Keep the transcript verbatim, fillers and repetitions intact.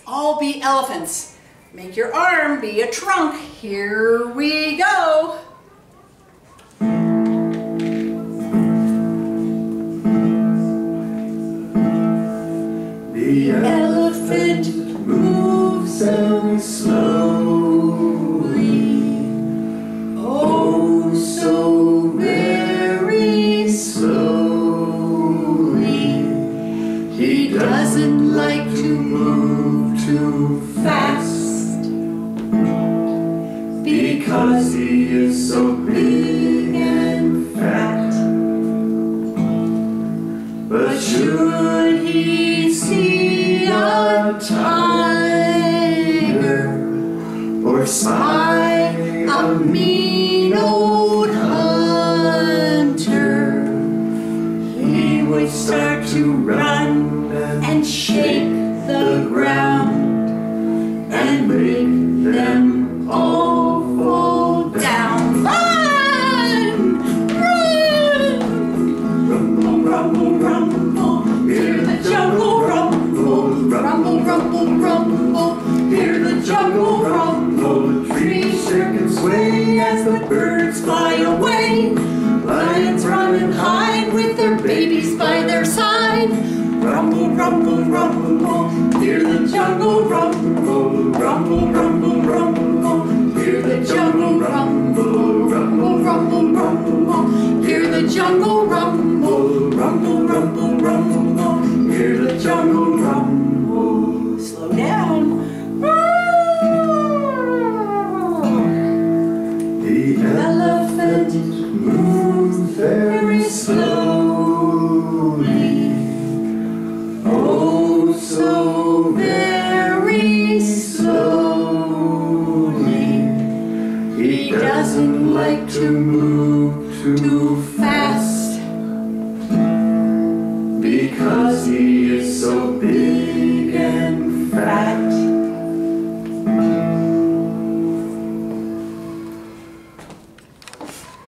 all be elephants. Make your arm be a trunk. Here we go. The elephant moves very slowly, oh so very slowly. He doesn't like to move too fast, because he is so big and fat. But should he see a tiger or spy a mean old hunter, he would start to run and shake the ground and make them all fall down. Run! Run! Rumble, rumble, rumble, hear the jungle rumble. Rumble, rumble, rumble, hear the jungle rumble. The trees shake and sway as the birds fly away. Lions run and hide with their babies by their side. Rumble, rumble, rumble, hear the jungle rumble. Rumble, rumble, rumble, hear the jungle rumble. Rumble, rumble, rumble, hear the jungle rumble. Rumble, rumble, rumble, hear the jungle rumble. Slow down. The elephant moves very slowly, oh so very slowly. He doesn't like to move too fast, because he is so big and fat.